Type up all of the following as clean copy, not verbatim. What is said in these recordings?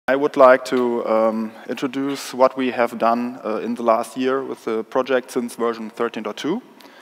I would like to introduce what we have done in the last year with the project since version 13.2.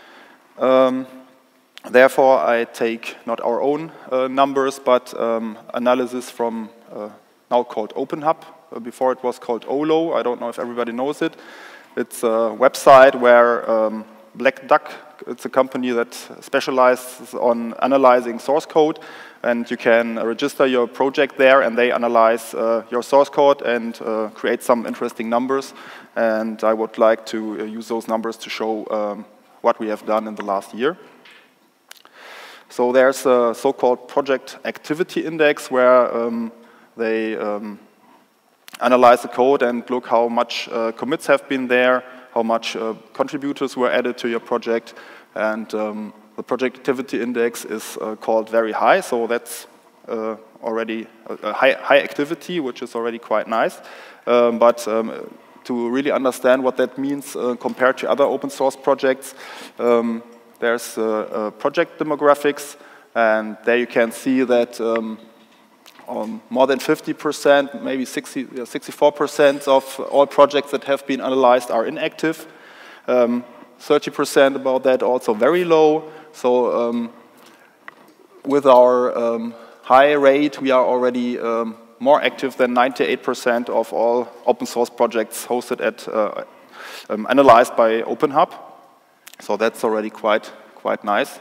Therefore, I take not our own numbers, but analysis from now called OpenHub. Before it was called OLO. I don't know if everybody knows it. It's a website where Black Duck, it's a company that specializes on analyzing source code, and you can register your project there, and they analyze your source code and create some interesting numbers. And I would like to use those numbers to show what we have done in the last year. So there's a so-called project activity index where they analyze the code and look how much commits have been there, how much contributors were added to your project, and the project activity index is called very high, so that's already a high activity, which is already quite nice. But to really understand what that means compared to other open source projects, there's project demographics, and there you can see that more than 50%, maybe 64% of all projects that have been analyzed are inactive. 30% about that also very low. So with our high rate, we are already more active than 98% of all open source projects hosted at analyzed by OpenHub. So that's already quite nice.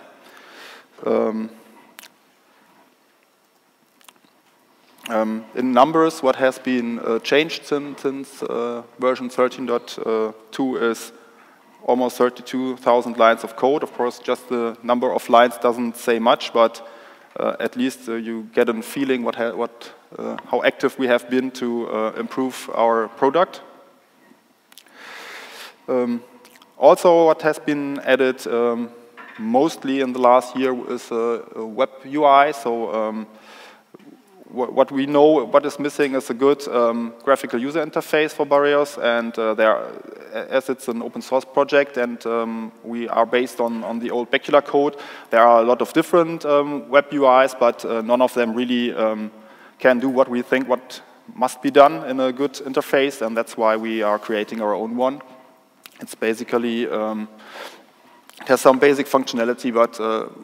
In numbers, what has been changed since version 13.2 is almost 32,000 lines of code. Of course, just the number of lines doesn't say much, but at least you get a feeling how active we have been to improve our product. Also, what has been added mostly in the last year is a web UI. So what we know, what is missing is a good graphical user interface for Barrios, and as it's an open source project and we are based on the old Bacula code, there are a lot of different web UIs, but none of them really can do what we think what must be done in a good interface, and that's why we are creating our own one. It's basically it has some basic functionality, but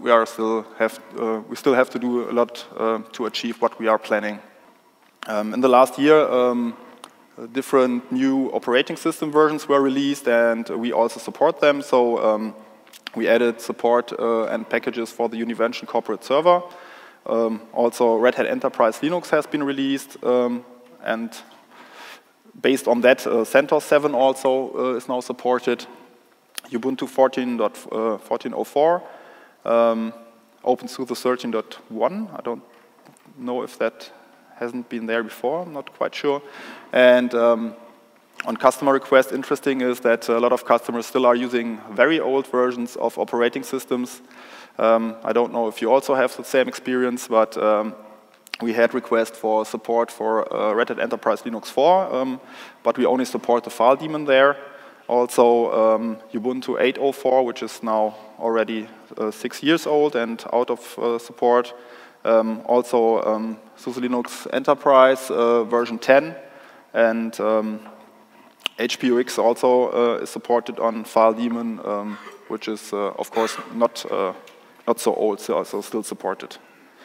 we still have to do a lot to achieve what we are planning. In the last year, different new operating system versions were released, and we also support them. So we added support and packages for the Univention corporate server. Also, Red Hat Enterprise Linux has been released, and based on that, CentOS 7 also is now supported. Ubuntu 14.04, OpenSUSE 13.1. I don't know if that hasn't been there before, I'm not quite sure. And on customer request, interesting is that a lot of customers still are using very old versions of operating systems. I don't know if you also have the same experience, but we had requests for support for Red Hat Enterprise Linux 4, but we only support the file daemon there. Also, Ubuntu 8.04, which is now already 6 years old and out of support. Also, SUSE Linux Enterprise version 10, and HPUX also is supported on file daemon, which is, of course, not so old, so also still supported.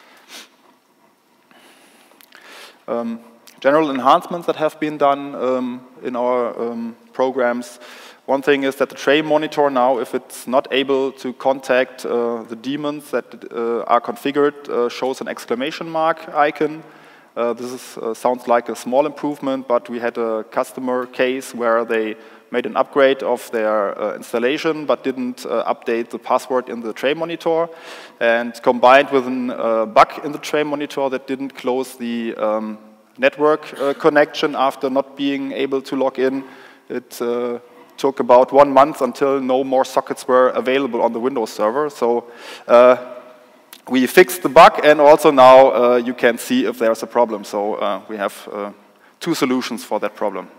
General enhancements that have been done in our programs. One thing is that the tray monitor now, if it's not able to contact the daemons that are configured, shows an exclamation mark icon. This sounds like a small improvement, but we had a customer case where they made an upgrade of their installation but didn't update the password in the tray monitor, and combined with a bug in the tray monitor that didn't close the network connection after not being able to log in. It took about 1 month until no more sockets were available on the Windows server. So we fixed the bug, and also now you can see if there's a problem. So we have 2 solutions for that problem.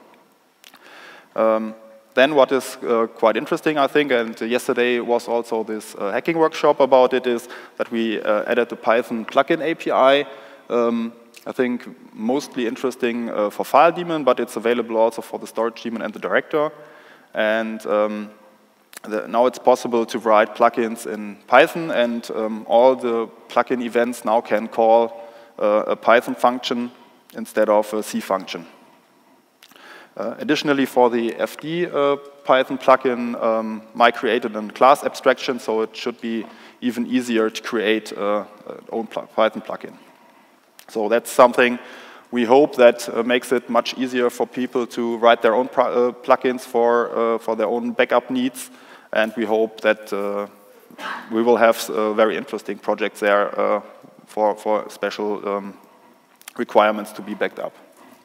Then what is quite interesting, I think, and yesterday was also this hacking workshop about it, is that we added the Python plugin API. I think mostly interesting for FileDaemon, but it's available also for the storage daemon and the director. And now it's possible to write plugins in Python, and all the plugin events now can call a Python function instead of a C function. Additionally, for the FD Python plugin, I created a class abstraction, so it should be even easier to create an own Python plugin. So that's something we hope that makes it much easier for people to write their own plugins for their own backup needs, and we hope that we will have very interesting projects there for special requirements to be backed up.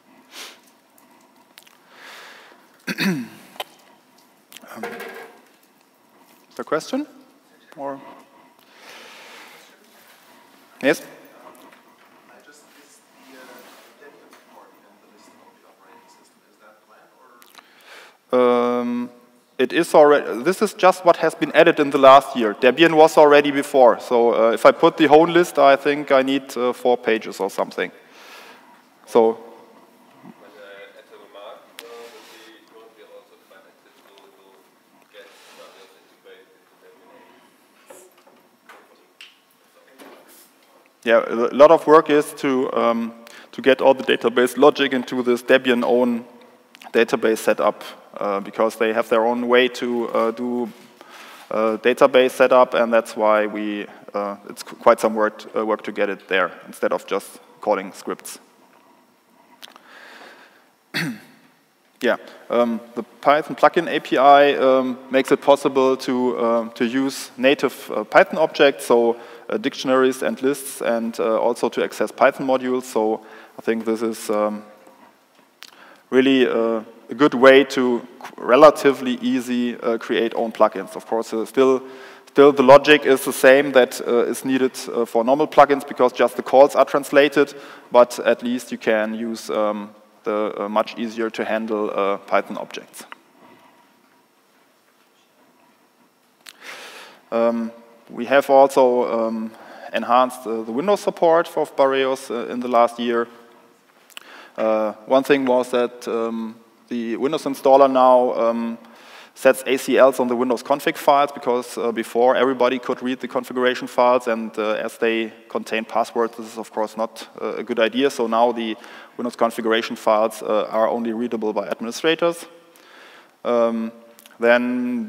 Is there a question? Or yes? I just missed the Debian part in the list of the operating system. Is that planned, or? It is already. This is just what has been added in the last year. Debian was already before. So if I put the whole list, I think I need 4 pages or something. So. Yeah, a lot of work is to get all the database logic into this Debian own database setup because they have their own way to do database setup, and that's why it's quite some work to get it there instead of just calling scripts. Yeah, the Python plugin API makes it possible to use native Python objects, so dictionaries and lists, and also to access Python modules. So I think this is really a good way to relatively easy create own plugins. Of course, still the logic is the same that is needed for normal plugins because just the calls are translated, but at least you can use the much easier to handle Python objects. We have also enhanced the Windows support for Barreos in the last year. One thing was that the Windows installer now sets ACLs on the Windows config files because before everybody could read the configuration files, and as they contain passwords, this is of course not a good idea. So now the Windows configuration files are only readable by administrators. Then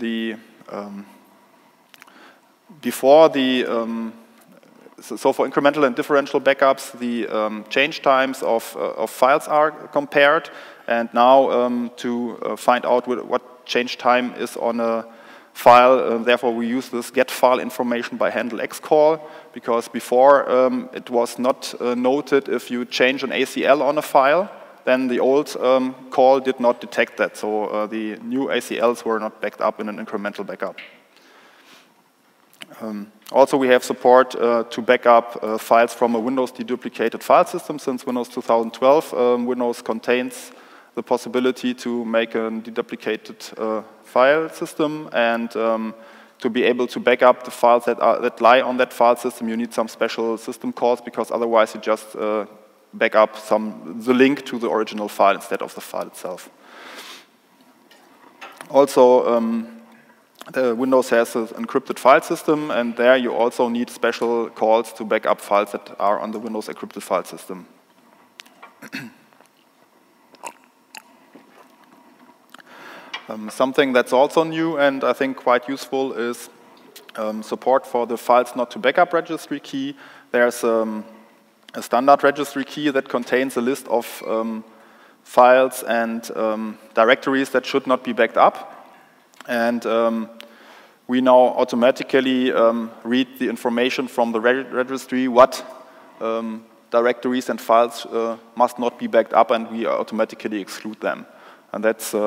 so for incremental and differential backups, the change times of files are compared, and now to find out what change time is on a file, therefore we use this get file information by handle X call, because before it was not noted if you change an ACL on a file, then the old call did not detect that, so the new ACLs were not backed up in an incremental backup. Also, we have support to back up files from a Windows deduplicated file system. Since Windows 2012, Windows contains the possibility to make a deduplicated file system, and to be able to back up the files that lie on that file system, you need some special system calls, because otherwise you just back up the link to the original file instead of the file itself. Also, the Windows has an encrypted file system, and there you also need special calls to back up files that are on the Windows encrypted file system. Something that's also new and I think quite useful is support for the files not to backup registry key. There's a standard registry key that contains a list of files and directories that should not be backed up. And we now automatically read the information from the registry what directories and files must not be backed up, and we automatically exclude them. And that's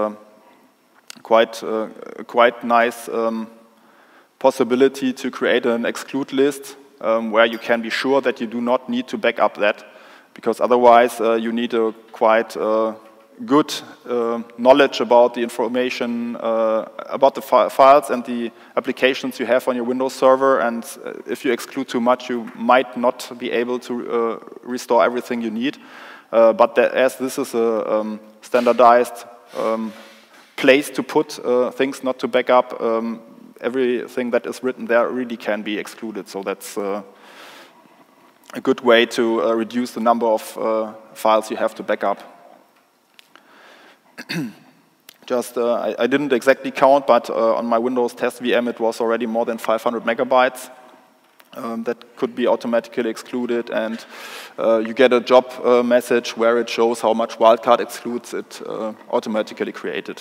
quite nice possibility to create an exclude list where you can be sure that you do not need to back up that, because otherwise you need a quite good knowledge about the information, about the files and the applications you have on your Windows server, and if you exclude too much, you might not be able to restore everything you need. But as this is a standardized place to put things not to back up, everything that is written there really can be excluded. So that's a good way to reduce the number of files you have to back up. I didn't exactly count, but on my Windows test VM it was already more than 500 megabytes. That could be automatically excluded, and you get a job message where it shows how much wildcard excludes it automatically created.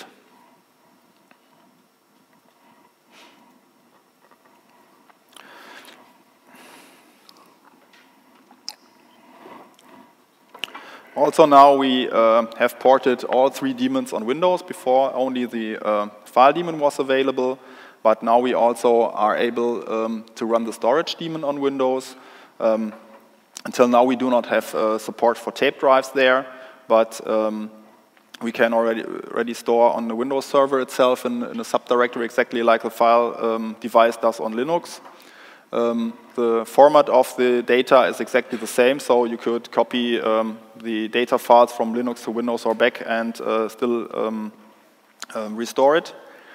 Also now we have ported all 3 daemons on Windows. Before only the file daemon was available, but now we also are able to run the storage daemon on Windows. Until now we do not have support for tape drives there, but we can already store on the Windows server itself in a subdirectory exactly like the file device does on Linux. The format of the data is exactly the same, so you could copy the data files from Linux to Windows or back and still restore it.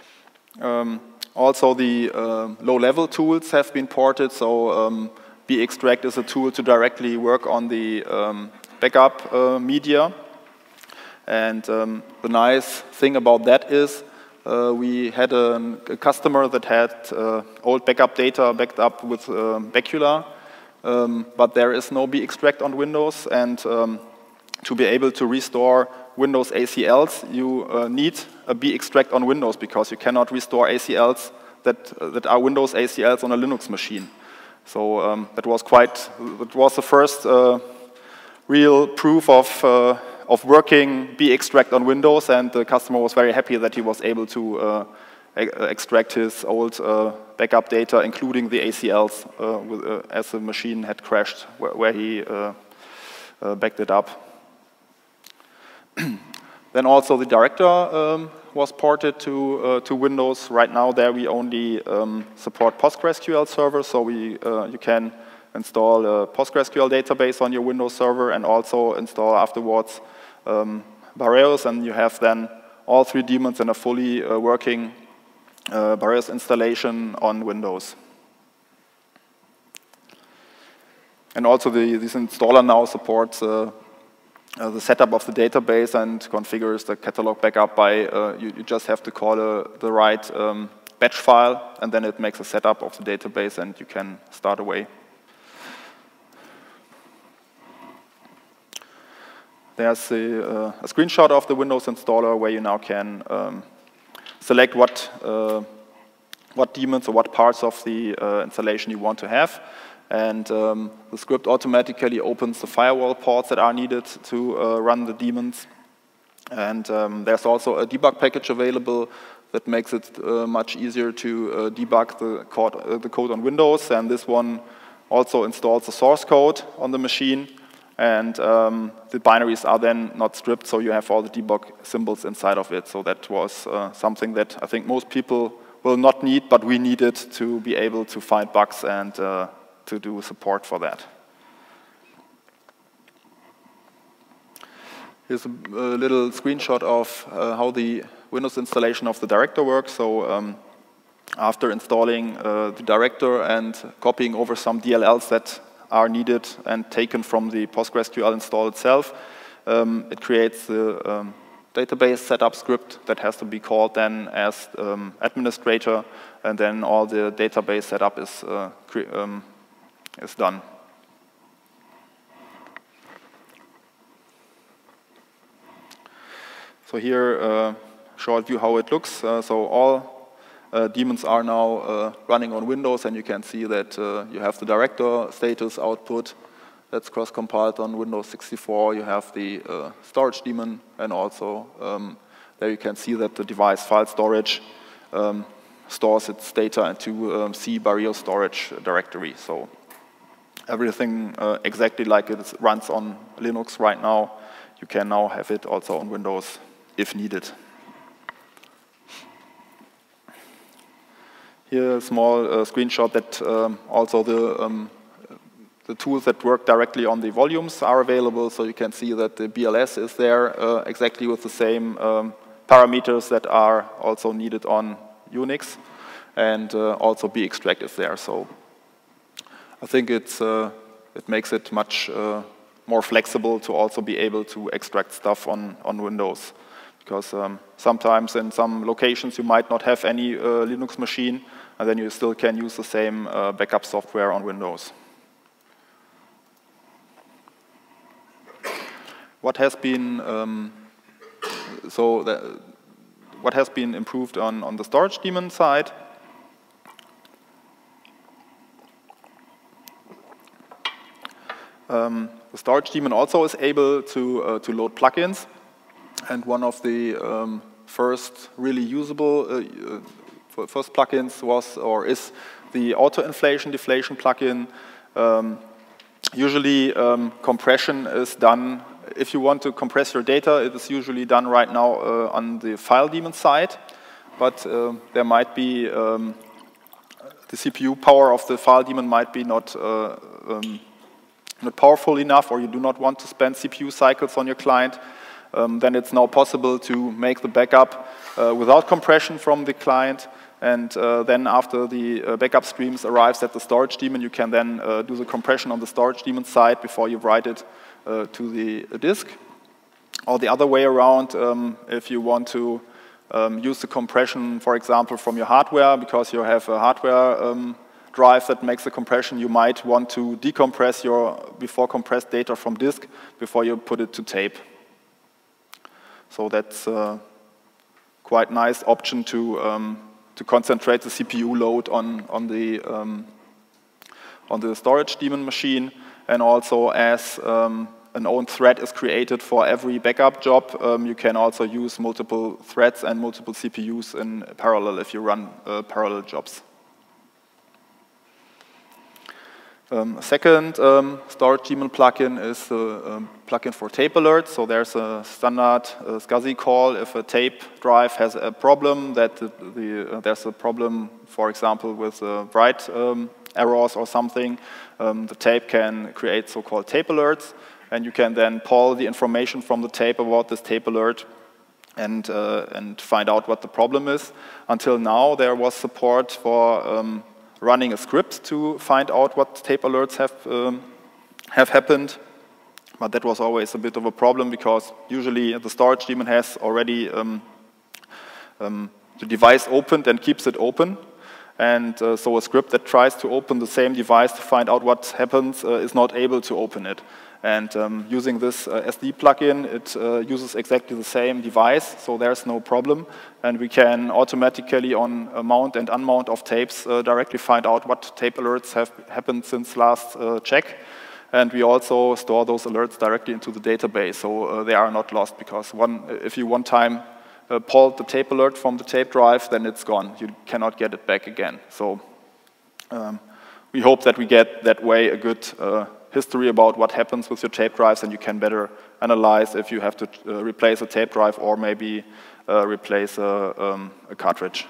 Also, the low-level tools have been ported, so bextract is a tool to directly work on the backup media. And the nice thing about that is we had a customer that had old backup data backed up with Bacula, but there is no bextract on Windows, and to be able to restore Windows ACLs, you need a bextract on Windows, because you cannot restore ACLs that are Windows ACLs on a Linux machine. So that was the first real proof of working bextract on Windows, and the customer was very happy that he was able to extract his old backup data, including the ACLs, as the machine had crashed where he backed it up. Then also the director was ported to Windows. Right now there we only support PostgreSQL server, so you can install a PostgreSQL database on your Windows server and also install afterwards Barreus, and you have then all 3 daemons in a fully working Barreus installation on Windows. And also this installer now supports the setup of the database and configures the catalog backup by, you just have to call the right batch file, and then it makes a setup of the database and you can start away. There's a screenshot of the Windows installer where you now can select what daemons or what parts of the installation you want to have. And the script automatically opens the firewall ports that are needed to run the daemons. And there's also a debug package available that makes it much easier to debug the code on Windows. And this one also installs the source code on the machine. And the binaries are then not stripped, so you have all the debug symbols inside of it. So that was something that I think most people will not need, but we needed to be able to find bugs and to do support for that. Here's a little screenshot of how the Windows installation of the director works. So after installing the director and copying over some DLLs that are needed and taken from the PostgreSQL install itself, it creates the database setup script that has to be called then as administrator, and then all the database setup is done. So here, short view how it looks. So all daemons are now running on Windows, and you can see that you have the director status output that's cross-compiled on Windows 64. You have the storage daemon, and also there you can see that the device file storage stores its data into C Barreus storage directory. So everything exactly like it runs on Linux right now. you can now have it also on Windows if needed. Here a small screenshot that also the tools that work directly on the volumes are available, so you can see that the BLS is there exactly with the same parameters that are also needed on Unix, and also bextract is there. So I think it makes it much more flexible to also be able to extract stuff on Windows. Because sometimes in some locations you might not have any Linux machine, and then you still can use the same backup software on Windows. What has been what has been improved on the storage daemon side? The storage daemon also is able to load plugins, and one of the first really usable first plugins was or is the auto-inflation deflation plugin. Usually compression is done. If you want to compress your data, it is usually done right now on the file daemon side, but there might be the CPU power of the file daemon might be not powerful enough, or you do not want to spend CPU cycles on your client. Then it's now possible to make the backup without compression from the client, and then after the backup streams arrives at the storage daemon, you can then do the compression on the storage daemon side before you write it to the disk. Or the other way around, if you want to use the compression, for example, from your hardware, because you have a hardware drive that makes the compression, you might want to decompress your before compressed data from disk before you put it to tape. So that's a quite nice option to concentrate the CPU load on the storage daemon machine, and also as an own thread is created for every backup job, you can also use multiple threads and multiple CPUs in parallel if you run parallel jobs. Second storage daemon plugin is the plugin for tape alerts. So there's a standard SCSI call if a tape drive has a problem, that there's a problem, for example, with write errors or something. The tape can create so-called tape alerts, and you can then pull the information from the tape about this tape alert and find out what the problem is. Until now, there was support for running a script to find out what tape alerts have happened, but that was always a bit of a problem, because usually the storage daemon has already the device opened and keeps it open, and so a script that tries to open the same device to find out what happens is not able to open it. And using this SD plugin, it uses exactly the same device, so there's no problem. And we can automatically, on mount and unmount of tapes, directly find out what tape alerts have happened since last check. And we also store those alerts directly into the database, so they are not lost, because if you one time pulled the tape alert from the tape drive, then it's gone. You cannot get it back again. So we hope that we get that way a good history about what happens with your tape drives, and you can better analyze if you have to replace a tape drive or maybe replace a cartridge.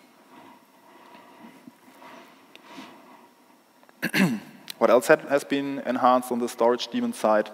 What else has been enhanced on the storage daemon side?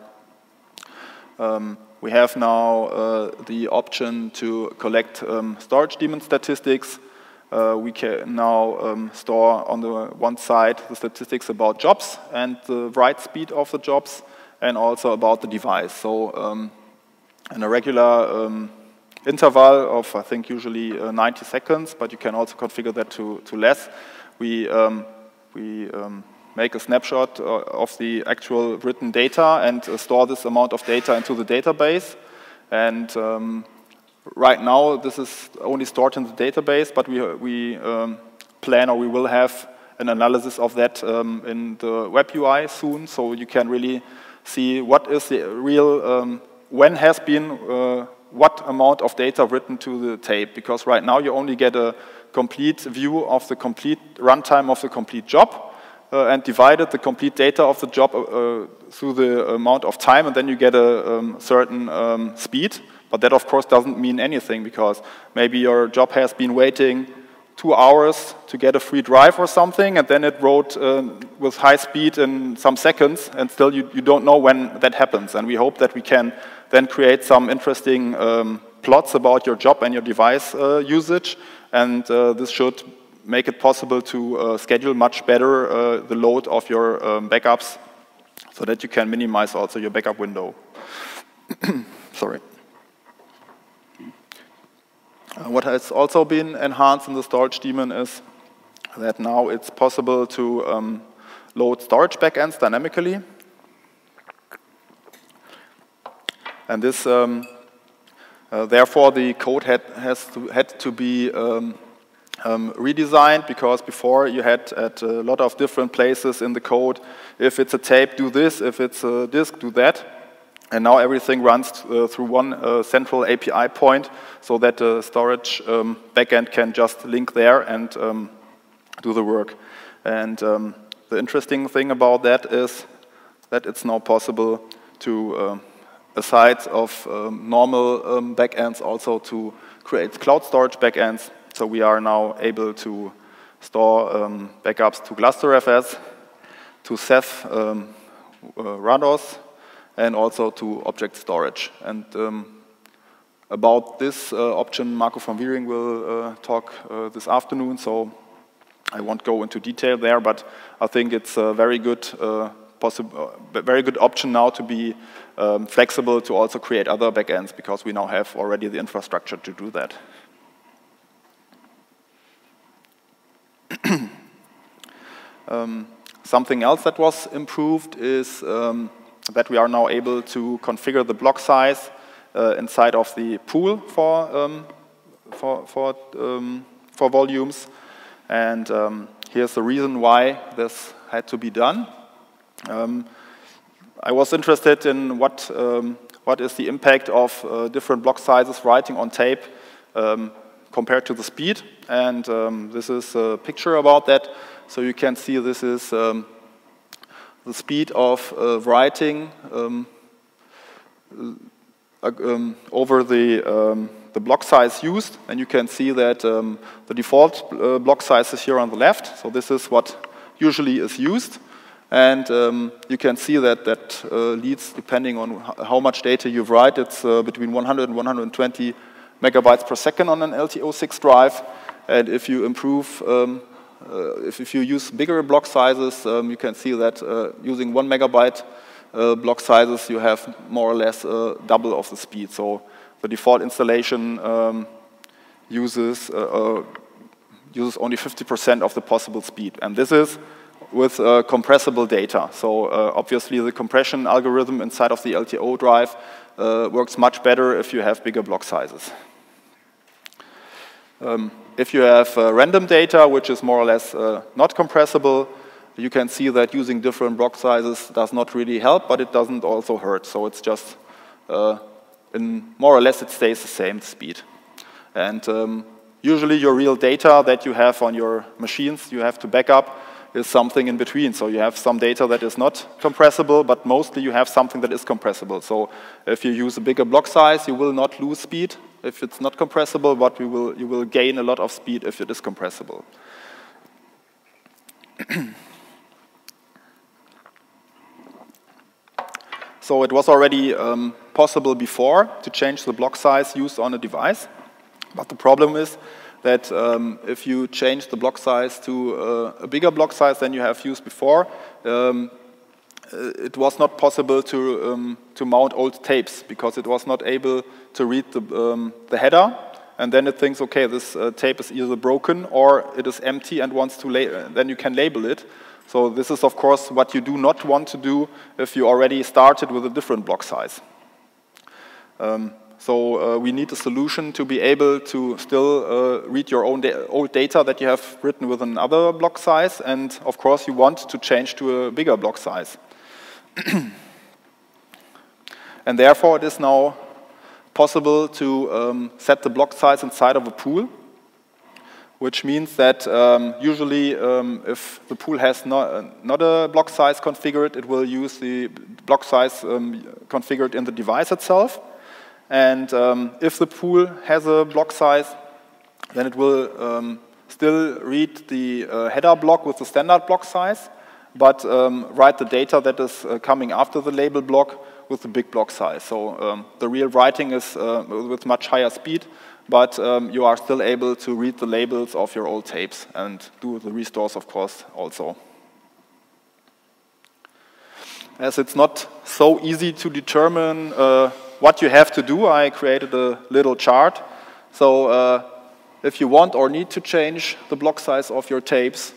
We have now the option to collect storage daemon statistics. We can now store on the one side the statistics about jobs and the write speed of the jobs, and also about the device. So in a regular interval of, I think, usually 90 seconds, but you can also configure that to less, we make a snapshot of the actual written data and store this amount of data into the database. And right now, this is only stored in the database, but we plan, or we will have an analysis of that in the web UI soon, so you can really see what is the real, when has been what amount of data written to the tape, because right now you only get a complete view of the complete runtime of the complete job, and divided the complete data of the job through the amount of time, and then you get a certain speed. But that, of course, doesn't mean anything, because maybe your job has been waiting 2 hours to get a free drive or something, and then it wrote with high speed in some seconds, and still you don't know when that happens. And we hope that we can then create some interesting plots about your job and your device usage, and this should make it possible to schedule much better the load of your backups, so that you can minimize also your backup window. Sorry. What has also been enhanced in the storage daemon is that now it's possible to load storage backends dynamically. And this, therefore, the code had to be redesigned, because before you had at a lot of different places in the code, if it's a tape, do this, if it's a disk, do that. And now everything runs through one central API point, so that the storage backend can just link there and do the work. And the interesting thing about that is that it's now possible to, aside of normal backends, also to create cloud storage backends. So we are now able to store backups to GlusterFS, to Ceph Rados, and also to object storage. And about this option, Marco van Wiering will talk this afternoon, so I won't go into detail there, but I think it's a very good, very good option now to be flexible to also create other backends, because we now have already the infrastructure to do that. Something else that was improved is that we are now able to configure the block size inside of the pool for volumes. And here's the reason why this had to be done. I was interested in what is the impact of different block sizes writing on tape compared to the speed. And this is a picture about that. So you can see this is the speed of writing over the block size used, and you can see that the default block size is here on the left. So this is what usually is used, and you can see that that leads, depending on how much data you write, it's between 100 and 120 megabytes per second on an LTO6 drive, and if you improve if you use bigger block sizes, you can see that using 1 megabyte block sizes, you have more or less double of the speed. So the default installation uses only 50% of the possible speed. And this is with compressible data. So obviously the compression algorithm inside of the LTO drive works much better if you have bigger block sizes. If you have random data, which is more or less not compressible, you can see that using different block sizes does not really help, but it doesn't also hurt. So it's just, more or less, it stays the same speed. And usually your real data that you have on your machines you have to back up is something in between. So you have some data that is not compressible, but mostly you have something that is compressible. So if you use a bigger block size, you will not lose speed if it's not compressible, but you will gain a lot of speed if it is compressible. So it was already possible before to change the block size used on a device, but the problem is that if you change the block size to a bigger block size than you have used before, it was not possible to mount old tapes, because it was not able to read the header, and then it thinks, okay, this tape is either broken or it is empty and wants to then you can label it. So this is, of course, what you do not want to do if you already started with a different block size. So we need a solution to be able to still read your own old data that you have written with another block size, and of course you want to change to a bigger block size. And therefore it is now possible to set the block size inside of a pool. which means that usually if the pool has not a block size configured, it will use the block size configured in the device itself. And if the pool has a block size, then it will still read the header block with the standard block size, but write the data that is coming after the label block with the big block size. So the real writing is with much higher speed, but you are still able to read the labels of your old tapes and do the restores, of course, also. As it's not so easy to determine what you have to do, I created a little chart. So if you want or need to change the block size of your tapes,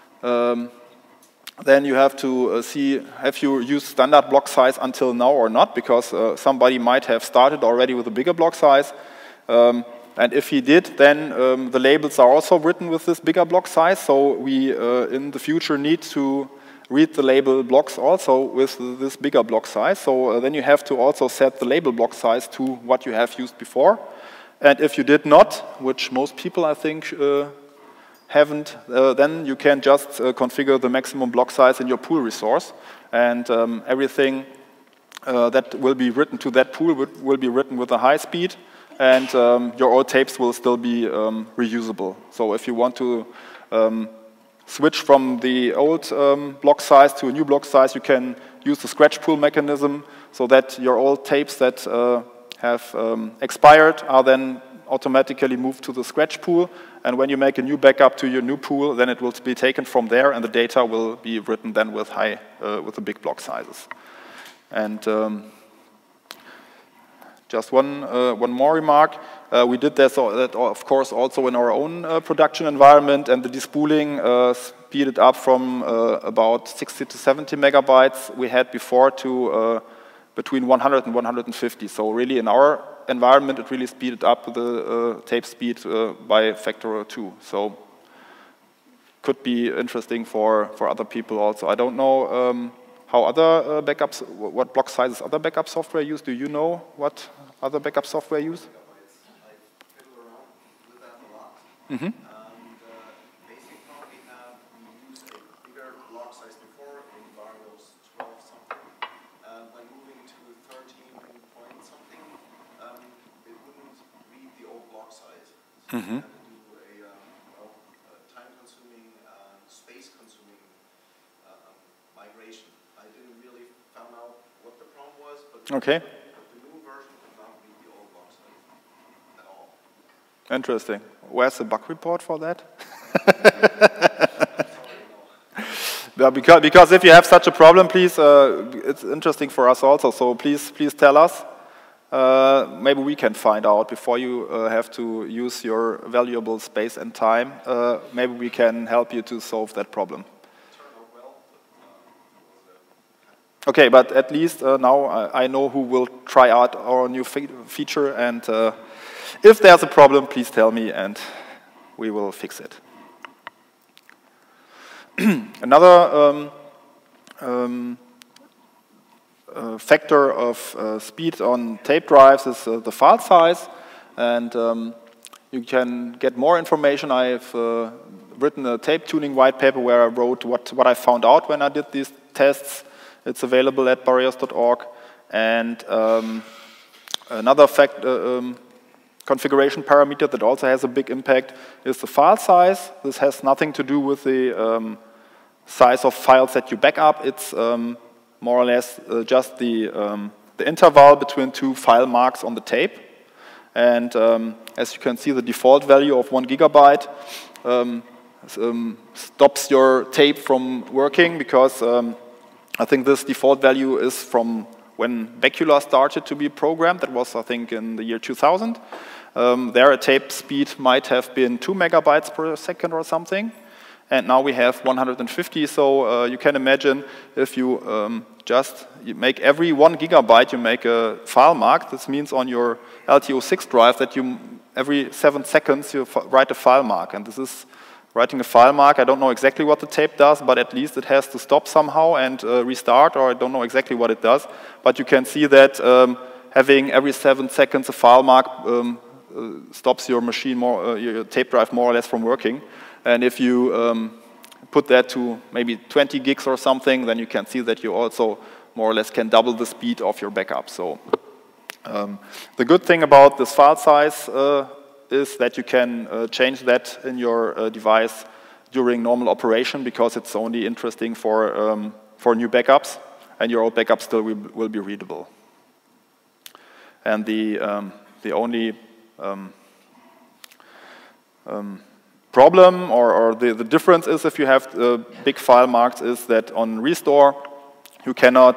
then you have to see, have you used standard block size until now or not, because somebody might have started already with a bigger block size. And if he did, then the labels are also written with this bigger block size, so we in the future need to read the label blocks also with this bigger block size. So then you have to also set the label block size to what you have used before. And if you did not, which most people I think haven't, then you can just configure the maximum block size in your pool resource. And everything that will be written to that pool will be written with a high speed, and your old tapes will still be reusable. So if you want to switch from the old block size to a new block size, you can use the scratch pool mechanism so that your old tapes that have expired are then automatically moved to the scratch pool. And when you make a new backup to your new pool, then it will be taken from there, and the data will be written then with with the big block sizes. And just one more remark. We did that, of course, also in our own production environment, and the despooling speeded up from about 60 to 70 megabytes we had before to between 100 and 150. So really, in our environment, it really speeded up the tape speed by a factor of 2. So could be interesting for other people also. I don't know how other backups, what block sizes other backup software use. Do you know what other backup software use? I fiddle around with that a lot. Mm-hmm. Basically, we used a bigger block size before in Barrios 12 something. By moving to 13 point something, it wouldn't read the old block size. So we had to do a time-consuming, space-consuming migration. I didn't really find out what the problem was, but Okay. the new version could not read the old block size at all. Interesting. Where's the bug report for that? Yeah, because if you have such a problem, please, it's interesting for us also. So please tell us. Maybe we can find out before you have to use your valuable space and time. Maybe we can help you to solve that problem. Okay, but at least now I know who will try out our new feature, and if there's a problem, please tell me and we will fix it. Another factor of speed on tape drives is the file size, and you can get more information. I've written a tape tuning white paper where I wrote what I found out when I did these tests. It's available at barrios.org. And another configuration parameter that also has a big impact is the file size. This has nothing to do with the size of files that you back up. It's more or less just the interval between two file marks on the tape. And as you can see, the default value of 1 gigabyte stops your tape from working, because I think this default value is from when Bacula started to be programmed. That was, I think, in the year 2000. There, a tape speed might have been 2 megabytes per second or something. And now we have 150. So you can imagine if you you make every 1 gigabyte, you make a file mark. This means on your LTO6 drive that you every 7 seconds you write a file mark. And this is writing a file mark. I don't know exactly what the tape does, but at least it has to stop somehow and restart, or I don't know exactly what it does. But you can see that having every 7 seconds a file mark stops your machine your tape drive more or less from working. And if you put that to maybe 20 gigs or something, then you can see that you also more or less can double the speed of your backup. So the good thing about this file size is that you can change that in your device during normal operation, because it's only interesting for new backups, and your old backup still will be readable. And the only problem or the difference is, if you have big file marks, is that on restore you cannot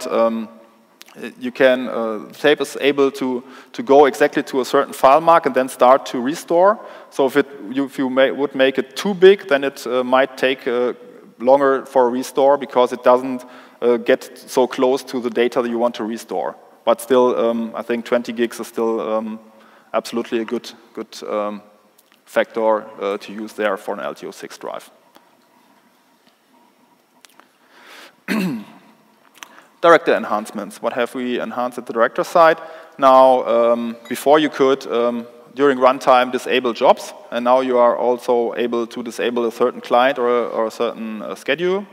the tape is able to go exactly to a certain file mark and then start to restore. So if you would make it too big, then it might take longer for a restore, because it doesn't get so close to the data that you want to restore. But still, I think 20 gigs is still absolutely a good factor to use there for an LTO6 drive. Director enhancements. What have we enhanced at the director side? Now, before you could, during runtime, disable jobs, and now you are also able to disable a certain client or a certain schedule.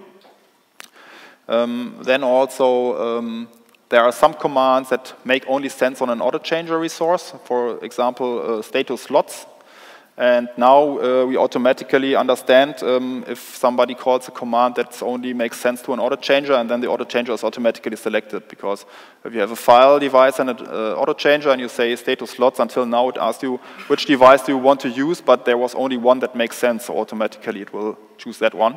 Then also, there are some commands that make only sense on an auto changer resource, for example, status slots. And now we automatically understand if somebody calls a command that only makes sense to an auto changer, and then the auto changer is automatically selected. Because if you have a file device and an auto changer and you say status slots, until now it asks you which device do you want to use, but there was only one that makes sense, so automatically it will choose that one.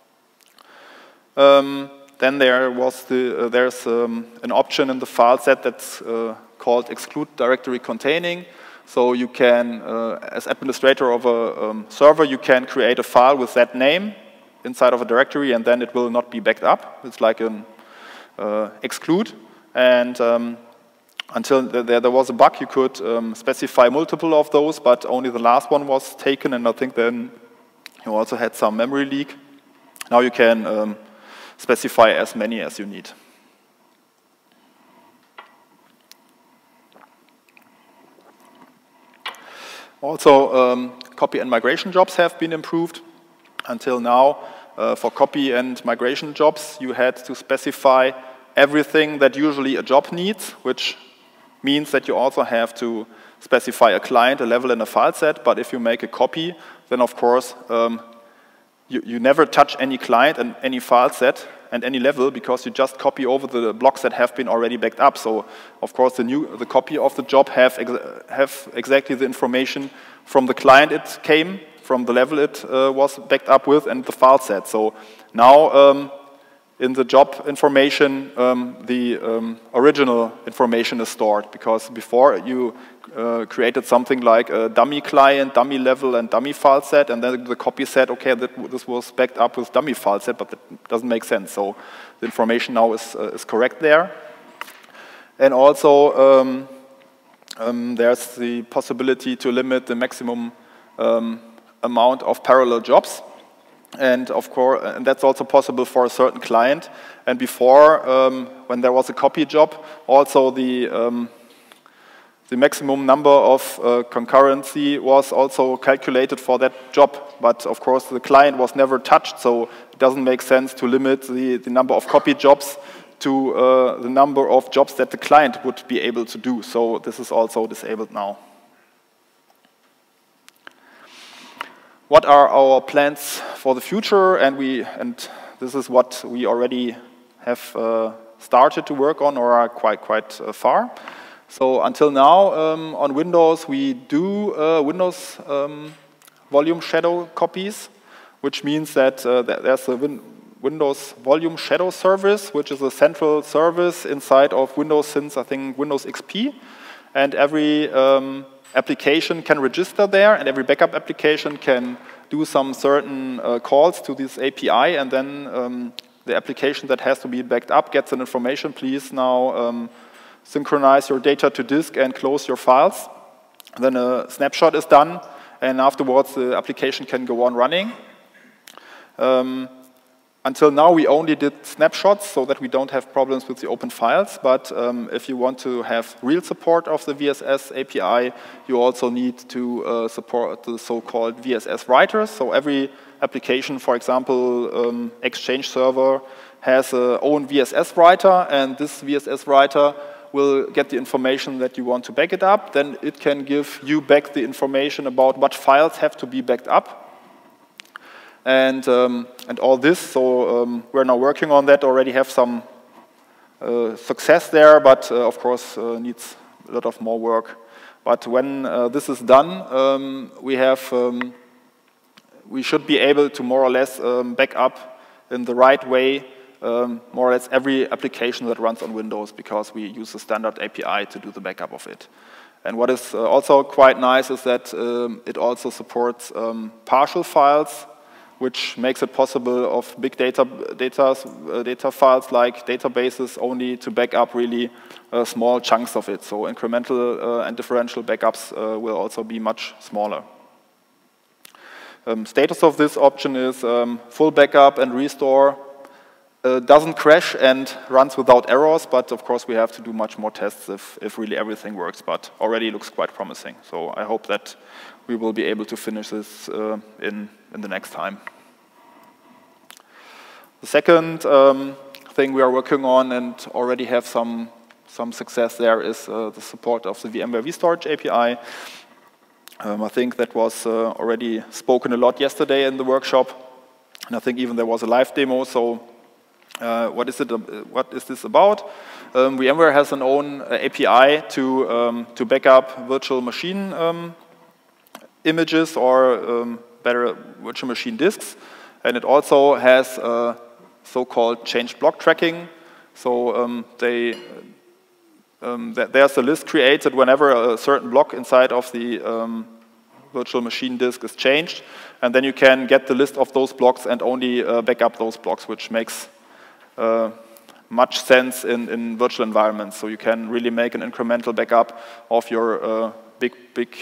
Then there's an option in the file set that's called exclude directory containing. So you can, as administrator of a server, you can create a file with that name inside of a directory, and then it will not be backed up. It's like an exclude. And until there was a bug, you could specify multiple of those, but only the last one was taken, and I think then you also had some memory leak. Now you can specify as many as you need. Also, copy and migration jobs have been improved. Until now, for copy and migration jobs, you had to specify everything that usually a job needs, which means that you also have to specify a client, a level, and a file set. But if you make a copy, then of course, you never touch any client and any file set and any level, because you just copy over the blocks that have been already backed up. So, of course, the copy of the job have exactly the information from the client it came, from the level it was backed up with, and the file set. So now, in the job information, the original information is stored, because before you created something like a dummy client, dummy level, and dummy file set, and then the copy said, okay, this was backed up with dummy file set, but that doesn't make sense. So the information now is correct there. And also, there's the possibility to limit the maximum amount of parallel jobs. And of course, and that's also possible for a certain client. And before, when there was a copy job, also the maximum number of concurrency was also calculated for that job. But of course, the client was never touched, so it doesn't make sense to limit the number of copy jobs to the number of jobs that the client would be able to do. So this is also disabled now. What are our plans for the future? And this is what we already have started to work on, or are quite far. So until now, on Windows, we do Windows volume shadow copies, which means that there's a Windows volume shadow service, which is a central service inside of Windows since, I think, Windows XP. And every application can register there, and every backup application can do some certain calls to this API, and then the application that has to be backed up gets an information, please now synchronize your data to disk and close your files. Then a snapshot is done, and afterwards the application can go on running. until now, we only did snapshots so that we don't have problems with the open files. But if you want to have real support of the VSS API, you also need to support the so-called VSS writers. So every application, for example, Exchange server, has its own VSS writer, and this VSS writer will get the information that you want to back it up. Then it can give you back the information about what files have to be backed up. And all this, so we're now working on that, already have some success there, but of course needs a lot of more work. But when this is done, we should be able to more or less back up in the right way more or less every application that runs on Windows, because we use the standard API to do the backup of it. And what is also quite nice is that it also supports partial files, which makes it possible of big data files like databases only to back up really small chunks of it. So incremental and differential backups will also be much smaller. Status of this option is full backup and restore. Doesn't crash and runs without errors, but of course we have to do much more tests if really everything works, but already looks quite promising. So I hope that we will be able to finish this in the next time. The second thing we are working on and already have some success there is the support of the VMware vStorage API. I think that was already spoken a lot yesterday in the workshop, and I think even there was a live demo. So what is this about? VMware has an own API to back up virtual machine images or better virtual machine disks, and it also has so-called changed block tracking. So there's a list created whenever a certain block inside of the virtual machine disk is changed, and then you can get the list of those blocks and only back up those blocks, which makes much sense in virtual environments. So you can really make an incremental backup of your big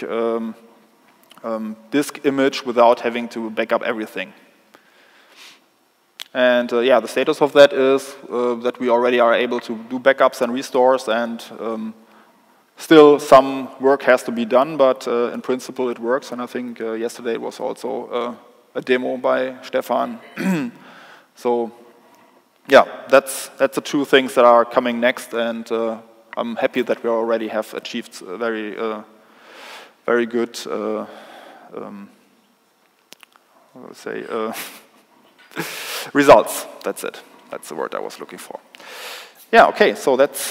disk image without having to back up everything. And yeah, the status of that is that we already are able to do backups and restores, and still some work has to be done, but in principle it works. And I think yesterday was also a demo by Stefan. So yeah, that's the two things that are coming next, and I'm happy that we already have achieved very good results. That's it. That's the word I was looking for. Yeah. Okay. So that's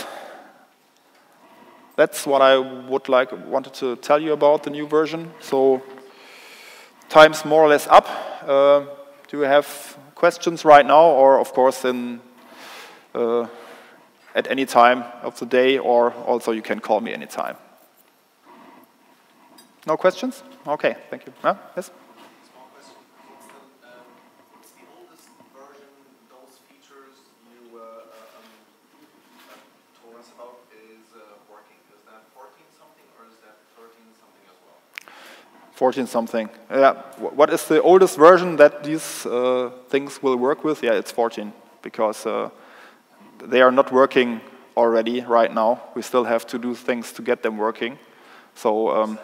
what I wanted to tell you about the new version. So time's more or less up. Do you have questions right now, or of course at any time of the day, or also you can call me anytime. No questions? Okay. Thank you. Yes. told us about is working. Is that 14-something or is that 13-something as well? 14-something. Yeah. What is the oldest version that these things will work with? Yeah, it's 14, because they are not working already right now. We still have to do things to get them working. So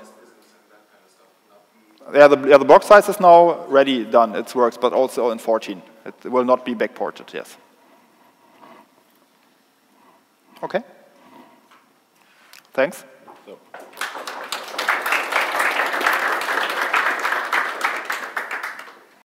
yeah, the block size is now ready, done. It works, but also in 14. It will not be backported. Yes. Okay. Thanks.